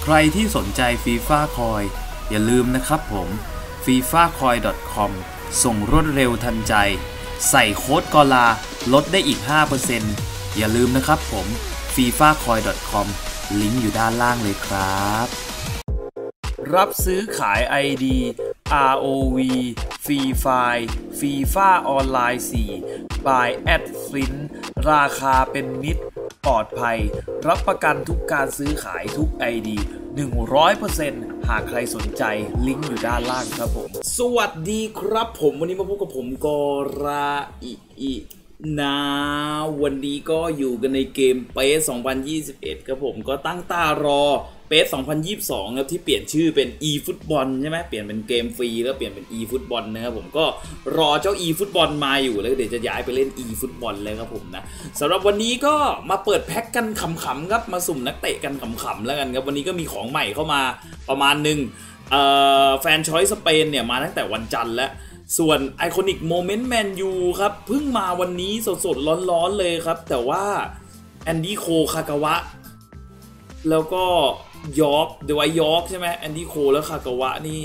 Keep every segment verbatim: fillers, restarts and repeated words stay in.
รที่สนใจฟีฟ่าคอยอย่าลืมนะครับผม ฟีฟ่าคอย ดอท คอม ส่งรวดเร็วทันใจใส่โค้ดกอลาลดได้อีก ห้าเปอร์เซ็นต์ อย่าลืมนะครับผม ฟีฟ่าคอย ดอท คอม ลิงก์อยู่ด้านล่างเลยครับรับซื้อขาย ไอ ดี อาร์ โอ วี Free Fire ฟีฟ่าออนไลน์ สี่ by แอดฟินราคาเป็นมิตรปลอดภัยรับประกันทุกการซื้อขายทุก ไอ ดี หนึ่งร้อยเปอร์เซ็นต์ หากใครสนใจลิงก์อยู่ด้านล่างครับผมสวัสดีครับผมวันนี้มาพบกับผมกอราอิอินะวันนี้ก็อยู่กันในเกมเปสสองพันยี่สิบเอ็ดครับผมก็ตั้งตารอเปสสองพันยี่สิบสองครับที่เปลี่ยนชื่อเป็น eFootball ใช่ไหมเปลี่ยนเป็นเกมฟรีแล้วเปลี่ยนเป็น eFootball นะครับผมก็รอเจ้า eFootball มาอยู่แล้วเดี๋ยวจะย้ายไปเล่น eFootball เลยครับผมนะสำหรับวันนี้ก็มาเปิดแพ็คกันขำๆครับมาสุ่มนักเตะกันขำๆแล้วกันครับวันนี้ก็มีของใหม่เข้ามาประมาณนึงเอ่อแฟนชอยสเปนเนี่ยมาตั้งแต่วันจันทร์แล้วส่วนไอคอนิกโมเมนต์แมนยูครับเพิ่งมาวันนี้สดๆร้อนๆเลยครับแต่ว่าแอนดี้โคคากาวะแล้วก็ยอร์กเดวายยอร์กใช่ไหมแอนดี้โคแล้วคากาวะนี่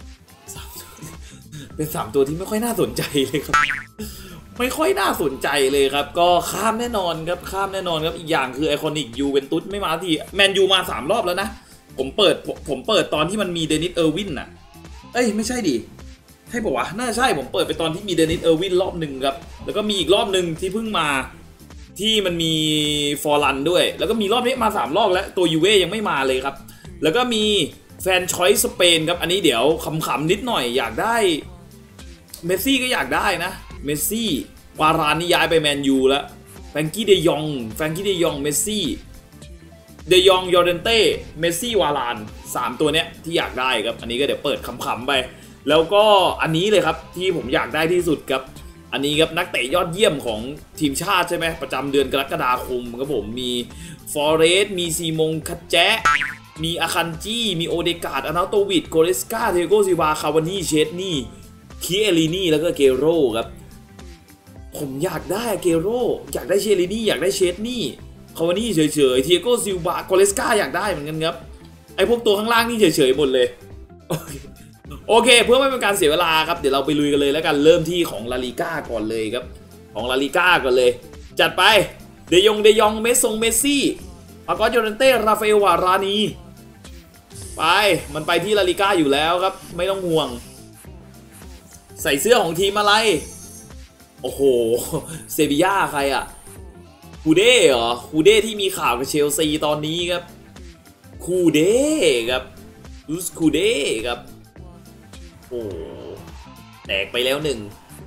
เป็นสามตัวที่ไม่ค่อยน่าสนใจเลยครับไม่ค่อยน่าสนใจเลยครับก็ข้ามแน่นอนครับข้ามแน่นอนครับอีกอย่างคือไอคอนิกยูเวนตุสไม่มาทีแมนยูมาสามรอบแล้วนะผมเปิดผมเปิดตอนที่มันมีเดนิสเออร์วินน่ะเอ้ยไม่ใช่ดิใช่ป่าววะน่าใช่ผมเปิดไปตอนที่มีเดนิสเออร์วินรอบหนึ่งครับแล้วก็มีอีกรอบหนึ่งที่เพิ่งมาที่มันมีฟอร์ลันด้วยแล้วก็มีรอบนี้มาสามรอบแล้วตัวยูเว่ยังไม่มาเลยครับแล้วก็มีแฟนชอยสเปนครับอันนี้เดี๋ยวขำๆนิดหน่อยอยากได้เมสซี่ก็อยากได้นะเมสซี่วารานนี่ย้ายไปแมนยูแล้วแฟรงกี้เดยองแฟรงกี้เดยองเมสซี่เดยองยอร์เดนเต้เมสซี่วารานสามตัวเนี้ยที่อยากได้ครับอันนี้ก็เดี๋ยวเปิดขำๆไปแล้วก็อันนี้เลยครับที่ผมอยากได้ที่สุดครับอันนี้ครับนักเตะยอดเยี่ยมของทีมชาติใช่ไหมประจำเดือนกรกฎาคมครับผมมีฟอเรสมีซีมงคัจแจ๊มีอาคันจี้มีโอเดการ์ดอานาโตวิดโกเรสกาเทโกซิวาคาวานี่เชดนี่คีเอลินี่แล้วก็เกโร่ครับผมอยากได้เกโร่อยากได้เชลินี่อยากได้เชดนี่คาวานี่เฉยๆเทโกซิวาโกเรสกาอยากได้เหมือนกันครับไอพวกตัวข้างล่างนี่เฉยๆหมดเลยโอเคเพื่อไม่เป็นการเสียเวลาครับเดี๋ยวเราไปลุยกันเลยแล้วกันเริ่มที่ของลาลิก้าก่อนเลยครับของลาลิก้าก่อนเลยจัดไปเดยองเดยองเมสซงเมสซี่ปากอสโยเรนเต้ราฟาเอลวารานีไปมันไปที่ลาลิก้าอยู่แล้วครับไม่ต้องห่วงใส่เสื้อของทีมอะไรโอ้โหเซบีย่าใครอะคูเด้เหรอคูเด้ที่มีข่าวกับเชลซีตอนนี้ครับคูเด้ครับลูสคูเด้ครับโอ้แตกไปแล้วหนึ่ง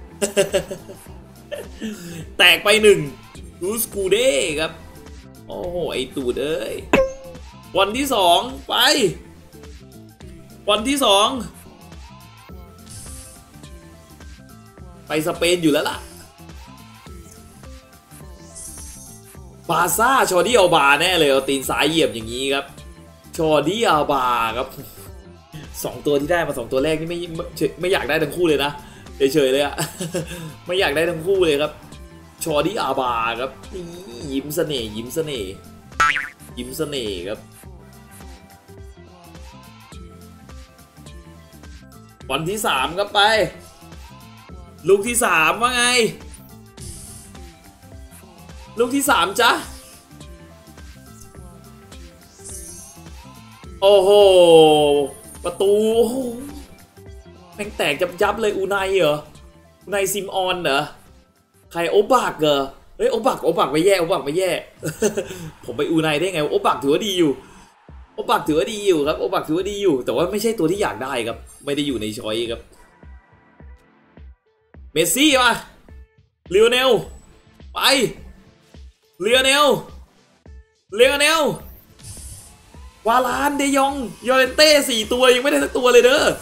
แตกไปหนึ่งลูสคูเด้ครับโอ้โหไอตูดเอ้ยวันที่สองไปวันที่สองไปสเปนอยู่แล้วล่ะบาซ่าชอดี้อัลบาแน่เลยเอาตีนซ้ายเหยียบอย่างนี้ครับชอดี้อัลบาครับสองตัวที่ได้มาสองตัวแรกนี่ไม่ไม่อยากได้ทั้งคู่เลยนะเฉยๆเลยอะ ไม่อยากได้ทั้งคู่เลยครับชอดี้อัลบาครับนี่ยิ้มเสน่ห์ยิ้มเสน่ห์ยิ้มเสน่ห์ครับวันที่สามครับไปลูกที่สามว่าไงลูกที่สามจ้ะโอ้โหประตูแม่งแตกจับยับเลยอูไนเหรออูไนซิมออนเหรอใครโอบักเหรอเฮ้ยโอบักโอบักไม่แย่โอบักไม่แย่ ผมไปอูไนได้ไงโอบักถือว่าดีอยู่โอบักถือว่าดีอยู่ครับโอบักถือว่าดีอยู่แต่ว่าไม่ใช่ตัวที่อยากได้ครับไม่ได้อยู่ในช้อยครับเมสซี่มาเลโอเนลไปเลโอเนลเลโอเนลวาลานเดยองยอร์เรนเต้สี่ตัวยังไม่ได้สักตัวเลยเด้อ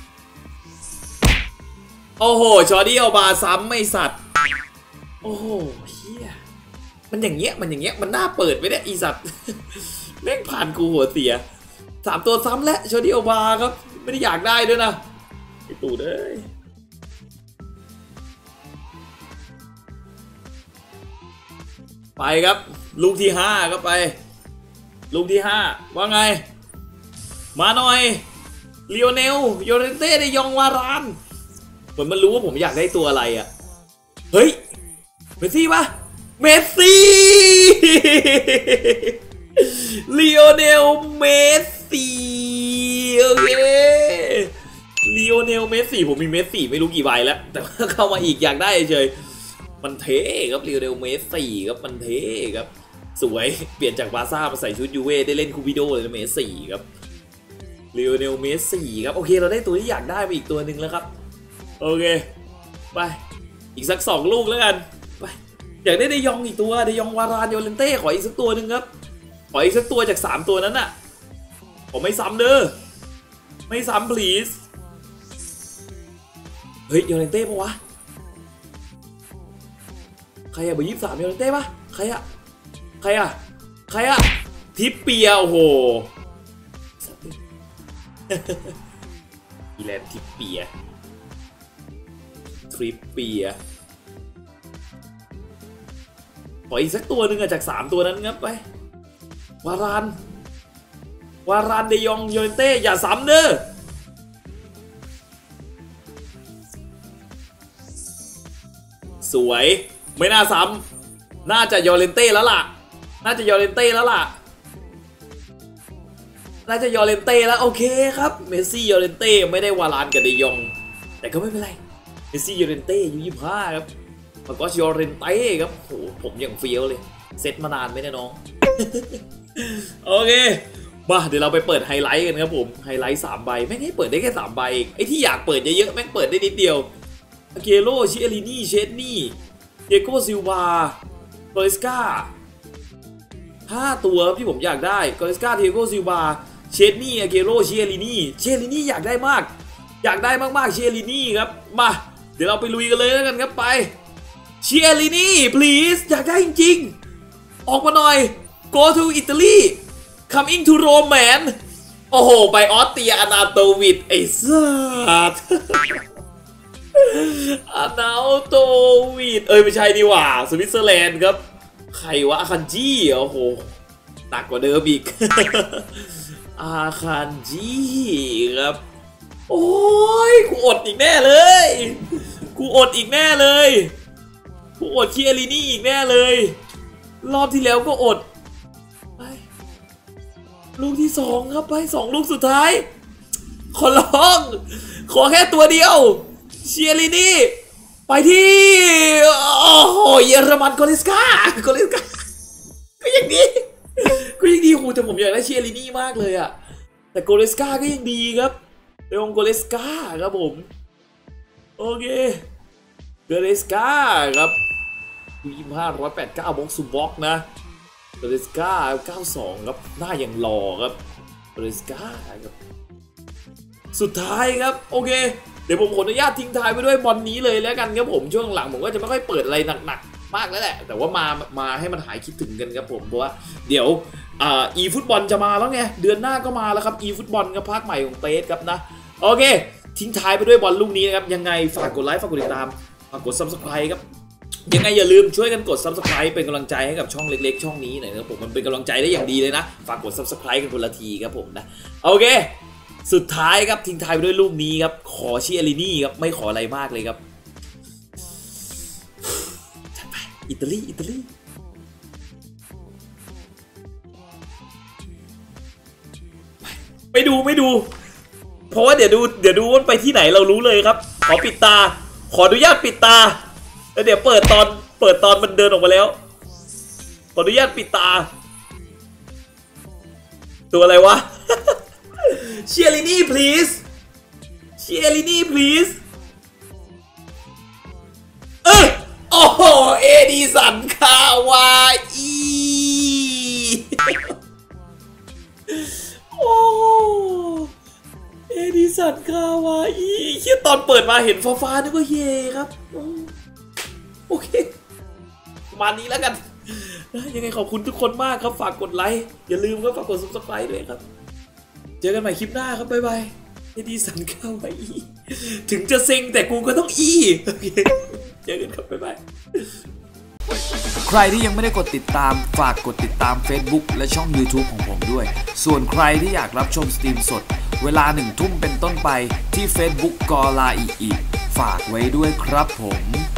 โอ้โหชอดี้อัลบาซ้ำไม่สัตว์โอ้โหเฮียมันอย่างเงี้ยมันอย่างเงี้ยมันน่าเปิดไว้เนี่ยอีสัตว์แม่งผ่านกูหัวเสียสามตัวซ้ำและชอดี้อัลบาครับไม่ได้อยากได้ด้วยนะไอตู่เด้ยไปครับลูกที่ห้าก็ไปลูกที่ห้าว่าไงมาหน่อยเลโอเนลโยเรนเต้เดยองวารานเหมือนมันรู้ว่าผมอยากได้ตัวอะไรอ่ะเฮ้ยเมสซี่ปะเมสซี่เลโอเนลเมสซี่โอเคเลโอเนลเมสซี่ผมมีเมสซี่ไม่รู้กี่ใบแล้วแต่ว่าเข้ามาอีกอยากได้เฉยมันเท่ครับเลโอเนลเมสซี่ครับมันเท่ครับสวยเปลี่ยนจากบาร์ซ่ามาใส่ชุดยูเว่ได้เล่นคูปิโดเลยนะเมสซี่ครับเลโอเนลเมสซี่ครับโอเคเราได้ตัวที่อยากได้ไปอีกตัวหนึ่งแล้วครับโอเคไปอีกสักสองลูกแล้วกันไปอยากได้เดยองอีกตัวเดยองวารานโยเลนเต้ขออีกสักตัวหนึ่งครับขออีกสักตัวจากสามตัวนั้นน่ะผมไม่ซ้ำเด้อไม่ซ้ำ please เฮ้ยโยเลนเต้ปะวะใครอะเบอร์ยี่สิบสามโยเลนเต้ปะใครอะใครอะใครอะทิปเปียโอ้โหอีแลนทิปเปียทริปเปียขออีกสักตัวหนึ่งอะจากสามตัวนั้นครับไปวารานวารานเดยองโยเลนเต้อย่าซ้ำเด้อสวยไม่น่าซ้ำน่าจะโยเลนเต้แล้วล่ะน่าจะโยเลนเต้แล้วล่ะน่าจะโยเลนเต้แล้วโอเคครับเมสซี่โยเลนเต้ไม่ได้วารานกับเดยองแต่ก็ไม่เป็นไรเมสซี่โยเลนเต้อายุยี่สิบห้าครับแล้วก็โยเลนเต้ครับโหผมอย่างเฟี้ยวเลยเซตมานานไหมเนี่ยน้องโอเคมาเดี๋ยวเราไปเปิดไฮไลท์กันครับผมไฮไลท์สามใบแม่งให้เปิดได้แค่สามใบไอ้ที่อยากเปิดเยอะๆแม่งเปิดได้นิดเดียวอาเกโร่ชิเอลินี่เชดนี่เดโก้ซิลวาโกเลสกาห้าตัวที่ผมอยากได้โกเลสกาเดโก้ซิลวาเชดนี่อาเกโร่ชิเอลินี่เชลินี่อยากได้มากอยากได้มากๆเชลินี่ครับมาเดี๋ยวเราไปลุยกันเลยแล้วกันครับไปเชลินี่ please อยากได้จริงๆออกมาหน่อย go to Italy coming to Rome man โอ้โหไปออสเตรียอนาโตวิดไอ้สัสอนาโตวิดเอ้ยไม่ใช่ดีหว่าสวิตเซอร์แลนด์ครับใครวะอาคันจี้โอ้โหหนักกว่าเดิมอีกอาคันจี้ครับโอ้ยกูอดอีกแน่เลยกูอดอีกแน่เลยกูอดเคียรินี่อีกแน่เลยรอบที่แล้วก็อดไปลูกที่สองครับไปสองลูกสุดท้ายขอร้องขอแค่ตัวเดียวเชียรินี่ไปที่โอ้โหเยอรมันโกเลสกาโกเลสกาก็ยังดีก็ยังดีโหแต่ผมอยากได้เชียรินี่มากเลยอะแต่โกเลสกาก็ยังดีครับเดยองโกเลสกาครับผมโอเคโกเลสกาครับยี่สิบห้าร้อยแปดเก้าบ็อกซ์ซูบ็อกนะโกเลสกาเก้าสองครับหน้าอย่างหล่อครับโกเลสกาครับสุดท้ายครับโอเคเดี๋ยวผมขออนุญาตทิ้งท้ายไปด้วยบอลนี้เลยแล้วกันครับผมช่วงหลังผมก็จะไม่ค่อยเปิดอะไรหนักๆมากแล้วแหละแต่ว่ามามาให้มันหายคิดถึงกันครับผมเพราะว่าเดี๋ยวอ่าอีฟุตบอลจะมาแล้วไงเดือนหน้าก็มาแล้วครับอีฟุตบอลกับภาคใหม่ของเตสครับนะโอเคทิ้งท้ายไปด้วยบอลลูกนี้นะครับยังไงฝากกดไลค์ฝากกดติดตามฝากกด ซับสไครบ์ ครับยังไงอย่าลืมช่วยกันกด ซับสไครบ์ เป็นกำลังใจให้กับช่องเล็กๆช่องนี้หน่อยนะครับผมมันเป็นกำลังใจได้อย่างดีเลยนะฝากกด ซับสไครบ์ กันคนละทีครับผมนะโอเคสุดท้ายครับทิ้งท้ายไปด้วยลูกนี้ครับขอเชียรินี่ครับไม่ขออะไรมากเลยครับจัดไปอิตาลีอิตาลีไม่ดูไม่ดูเพราะว่าเดี๋ยวดูเดี๋ยวดูว่าไปที่ไหนเรารู้เลยครับขอปิดตาขออนุญาตปิดตาแล้วเดี๋ยวเปิดตอนเปิดตอนมันเดินออกมาแล้วขออนุญาตปิดตาตัวอะไรวะเชียรินี่ please เชียรินี่ please เออโอ้โหเอดิสันคาวาอีโอ้เอดิสันคาวาอีเชี่ยตอนเปิดมาเห็นฟ้าๆนึกว่าเย่ครับโอเคประมาณนี้แล้วกันยังไงขอบคุณทุกคนมากครับฝากกดไลค์อย่าลืมก็ฝากกด ซับสไครบ์ ด้วยครับเจอกันใหม่คลิปหน้าครับบ๊ายบายเอดิสันคาวาอีถึงจะเซ็งแต่กูก็ต้องอีโอเคเจอกันครับบ๊ายบายใครที่ยังไม่ได้กดติดตามฝากกดติดตาม Facebook และช่อง YouTube ของผมด้วยส่วนใครที่อยากรับชมสตรีมสดเวลาหนึ่งทุ่มเป็นต้นไปที่ Facebook กอลาอีอีฝากไว้ด้วยครับผม